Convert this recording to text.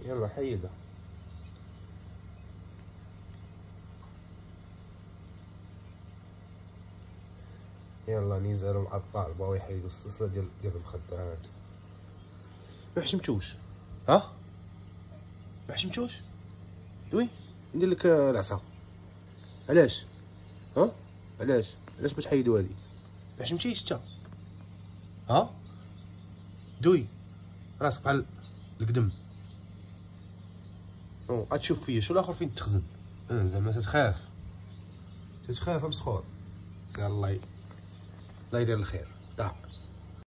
يلا حيدها. يلا نزار العطار بغاو يحيدو السلسله ديال المخدرات. ما حشمتوش؟ ها ما حشمتوش؟ دوي ندير لك العصا. علاش؟ ها علاش ما تحيدو هادي؟ ما حشمتيش انت؟ ها دوي راسك بحال القدم. غتشوف فيا شو الاخر فين تخزن. زعما تتخاف مسخور. يلا الله يدير الخير.